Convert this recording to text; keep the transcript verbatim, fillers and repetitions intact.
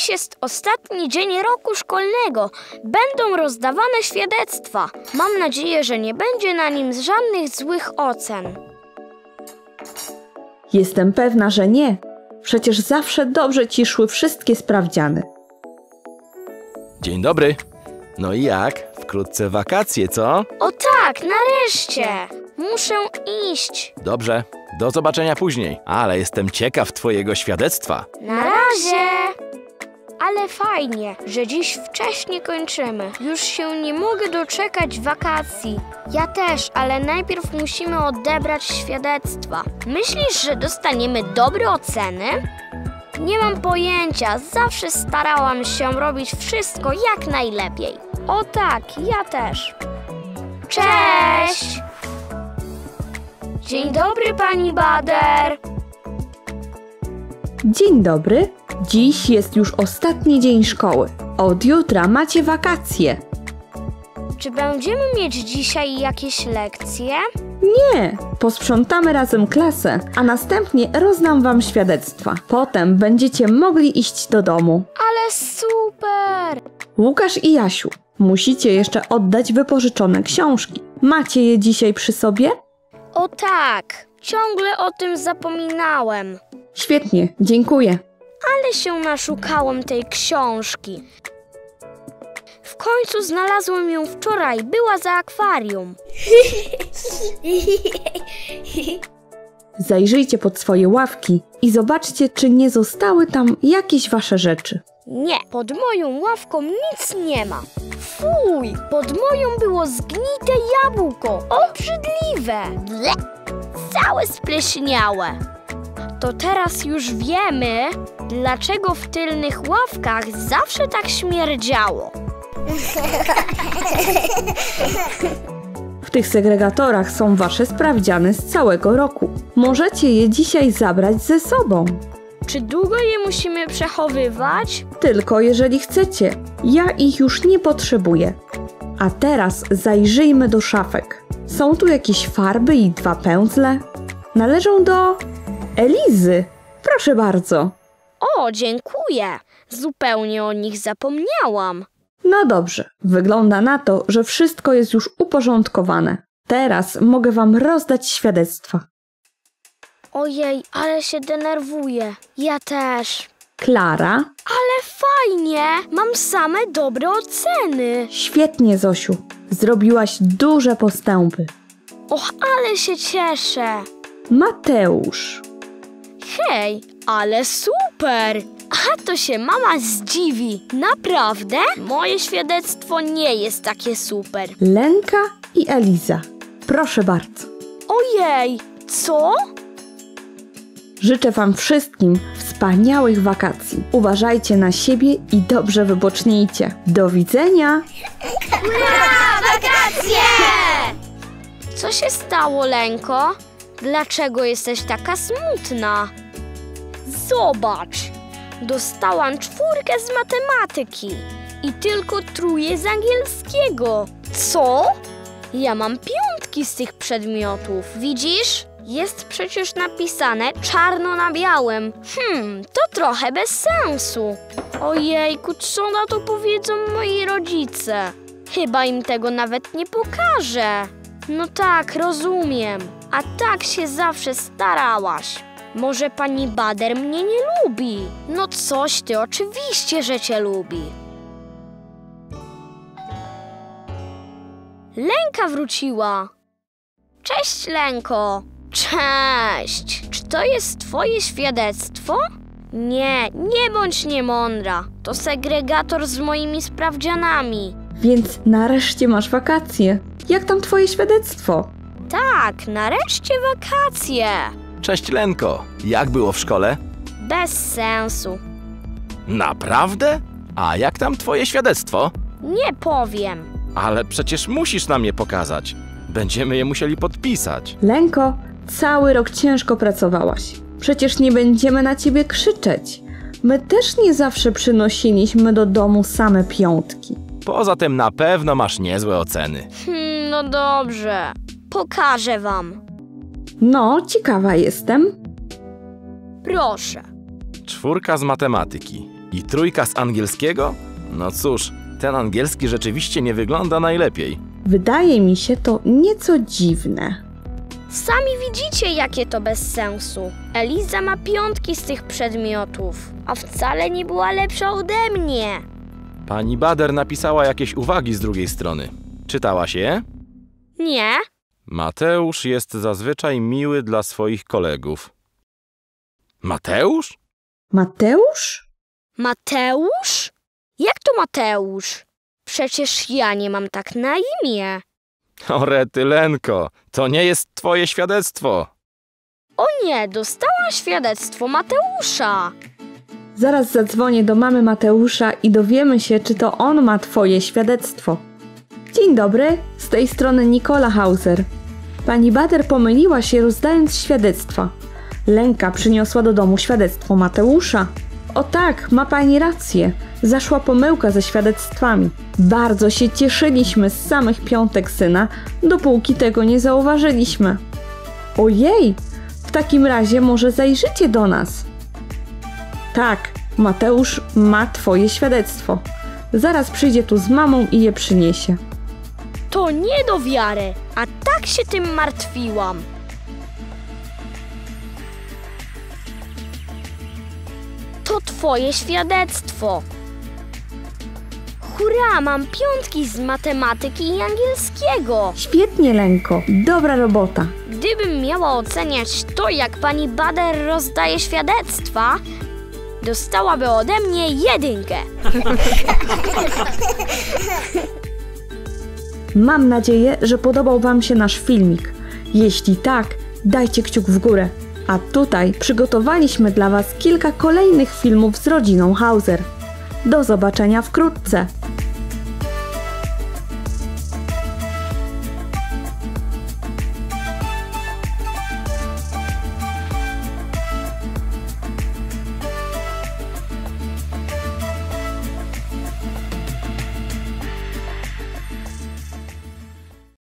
Dziś jest ostatni dzień roku szkolnego. Będą rozdawane świadectwa. Mam nadzieję, że nie będzie na nim żadnych złych ocen. Jestem pewna, że nie. Przecież zawsze dobrze ci szły wszystkie sprawdziany. Dzień dobry. No i jak? Wkrótce wakacje, co? O tak, nareszcie. Muszę iść. Dobrze, do zobaczenia później. Ale jestem ciekaw twojego świadectwa. Na razie. Ale fajnie, że dziś wcześnie kończymy. Już się nie mogę doczekać wakacji. Ja też, ale najpierw musimy odebrać świadectwa. Myślisz, że dostaniemy dobre oceny? Nie mam pojęcia. Zawsze starałam się robić wszystko jak najlepiej. O tak, ja też. Cześć! Dzień dobry, pani Bader. Dzień dobry. Dziś jest już ostatni dzień szkoły. Od jutra macie wakacje. Czy będziemy mieć dzisiaj jakieś lekcje? Nie, posprzątamy razem klasę, a następnie rozdam wam świadectwa. Potem będziecie mogli iść do domu. Ale super! Łukasz i Jasiu, musicie jeszcze oddać wypożyczone książki. Macie je dzisiaj przy sobie? O tak, ciągle o tym zapominałem. Świetnie, dziękuję. Ale się naszukałem tej książki. W końcu znalazłem ją wczoraj, była za akwarium. Zajrzyjcie pod swoje ławki i zobaczcie, czy nie zostały tam jakieś wasze rzeczy. Nie, pod moją ławką nic nie ma. Fuj, pod moją było zgnite jabłko. Obrzydliwe. Ble, całe spleśniałe. To teraz już wiemy, dlaczego w tylnych ławkach zawsze tak śmierdziało. W tych segregatorach są wasze sprawdziany z całego roku. Możecie je dzisiaj zabrać ze sobą. Czy długo je musimy przechowywać? Tylko jeżeli chcecie. Ja ich już nie potrzebuję. A teraz zajrzyjmy do szafek. Są tu jakieś farby i dwa pędzle. Należą do Elizy. Proszę bardzo. O, dziękuję. Zupełnie o nich zapomniałam. No dobrze, wygląda na to, że wszystko jest już uporządkowane. Teraz mogę wam rozdać świadectwa. Ojej, ale się denerwuję. Ja też. Klara. Ale fajnie, mam same dobre oceny. Świetnie, Zosiu. Zrobiłaś duże postępy. Och, ale się cieszę. Mateusz. Hej, ale super! A to się mama zdziwi. Naprawdę? Moje świadectwo nie jest takie super. Lenka i Eliza. Proszę bardzo. Ojej, co? Życzę wam wszystkim wspaniałych wakacji. Uważajcie na siebie i dobrze wybocznijcie. Do widzenia! Hurra, wakacje! Co się stało, Lenko? Dlaczego jesteś taka smutna? Zobacz, dostałam czwórkę z matematyki i tylko trójkę z angielskiego. Co? Ja mam piątki z tych przedmiotów, widzisz? Jest przecież napisane czarno na białym. Hmm, to trochę bez sensu. Ojejku, co na to powiedzą moi rodzice? Chyba im tego nawet nie pokażę. No tak, rozumiem. A tak się zawsze starałaś. Może pani Bader mnie nie lubi? No coś ty, oczywiście, że cię lubi. Lenka wróciła. Cześć, Lenko. Cześć. Czy to jest twoje świadectwo? Nie, nie bądź niemądra. To segregator z moimi sprawdzianami. Więc nareszcie masz wakacje. Jak tam twoje świadectwo? Tak, nareszcie wakacje. Cześć, Lenko. Jak było w szkole? Bez sensu. Naprawdę? A jak tam twoje świadectwo? Nie powiem. Ale przecież musisz nam je pokazać. Będziemy je musieli podpisać. Lenko, cały rok ciężko pracowałaś. Przecież nie będziemy na ciebie krzyczeć. My też nie zawsze przynosiliśmy do domu same piątki. Poza tym na pewno masz niezłe oceny. Hmm, no dobrze. Pokażę wam. No, ciekawa jestem. Proszę. Czwórka z matematyki. I trójka z angielskiego? No cóż, ten angielski rzeczywiście nie wygląda najlepiej. Wydaje mi się to nieco dziwne. Sami widzicie, jakie to bez sensu. Eliza ma piątki z tych przedmiotów, a wcale nie była lepsza ode mnie. Pani Bader napisała jakieś uwagi z drugiej strony. Czytałaś je? Nie? Mateusz jest zazwyczaj miły dla swoich kolegów. Mateusz? Mateusz? Mateusz? Jak to Mateusz? Przecież ja nie mam tak na imię. O rety, Lenko, to nie jest twoje świadectwo. O nie, dostałam świadectwo Mateusza. Zaraz zadzwonię do mamy Mateusza i dowiemy się, czy to on ma twoje świadectwo. Dzień dobry, z tej strony Nikola Hauser. Pani Bader pomyliła się, rozdając świadectwa. Lenka przyniosła do domu świadectwo Mateusza. O tak, ma pani rację. Zaszła pomyłka ze świadectwami. Bardzo się cieszyliśmy z samych piątek syna, dopóki tego nie zauważyliśmy. Ojej, w takim razie może zajrzycie do nas. Tak, Mateusz ma twoje świadectwo. Zaraz przyjdzie tu z mamą i je przyniesie. To nie do wiary, a tak się tym martwiłam. To twoje świadectwo. Hurra, mam piątki z matematyki i angielskiego. Świetnie, Lenko, dobra robota. Gdybym miała oceniać to, jak pani Bader rozdaje świadectwa, dostałaby ode mnie jedynkę. Mam nadzieję, że podobał wam się nasz filmik. Jeśli tak, dajcie kciuk w górę. A tutaj przygotowaliśmy dla was kilka kolejnych filmów z rodziną Hauser. Do zobaczenia wkrótce.